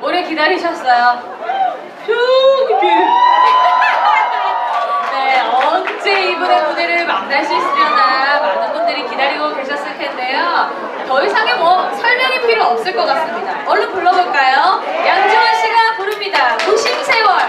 오래 기다리셨어요. 네, 언제 이분의 무대를 만날 수 있으려나 많은 분들이 기다리고 계셨을 텐데요. 더 이상의 뭐 설명이 필요 없을 것 같습니다. 얼른 불러볼까요? 양지원 씨가 부릅니다. 무심세월.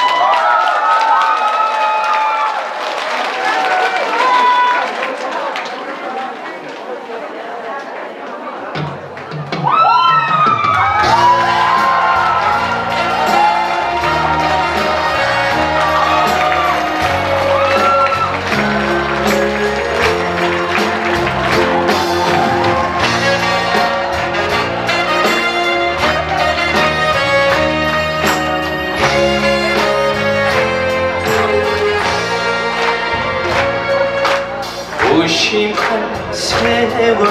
무심한 세월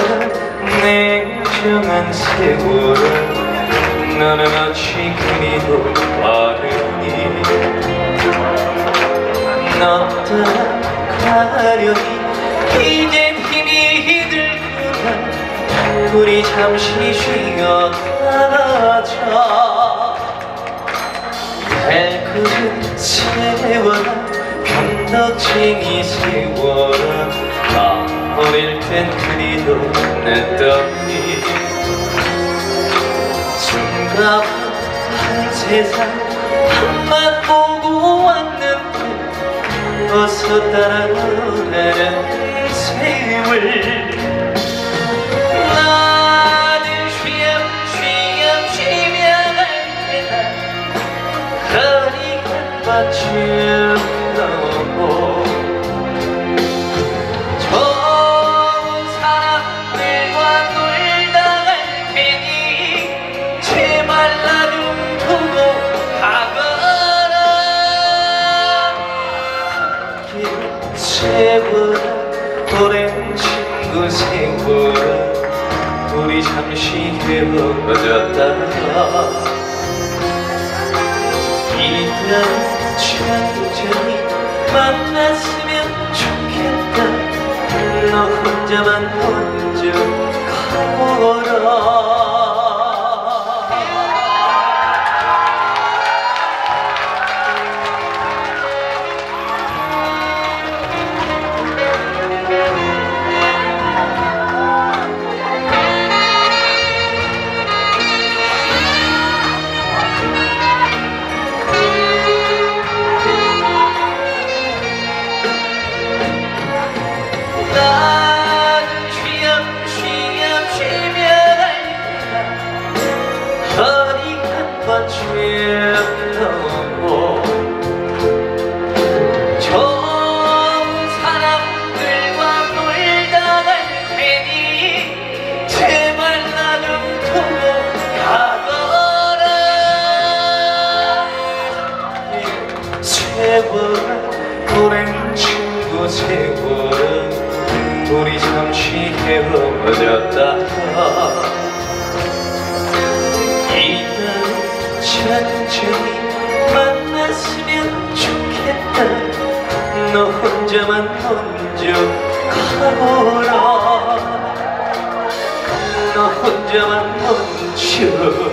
냉정한 세월 너는 어찌 그리도 빠르니 너 떠나가려니 이젠 힘이 들구나 우리 잠시 쉬어가자 달그은 세월 변덕쟁이 세월아 어릴 땐 그리도 늦더니 숨가쁜 세상 한만 보고 왔는데 어서 따라오라는 세월 나는 쉬엄쉬엄 쉬며 갈 테다 허리가 받침 넘어 세월아 오랜 친구 세월아 우리 잠시 헤어졌다가 이대로 천천히 만났으면 좋겠다 너 혼자만 먼저 가거라 좋은 사람들과 놀다 갈 테니 제발 나 좀 두고 가거라 세월아 오랜 친구 세월아 우리 잠시 헤어졌다가 천천히 만났으면 좋겠다 너 혼자만 먼저 가거라 너 혼자만 먼저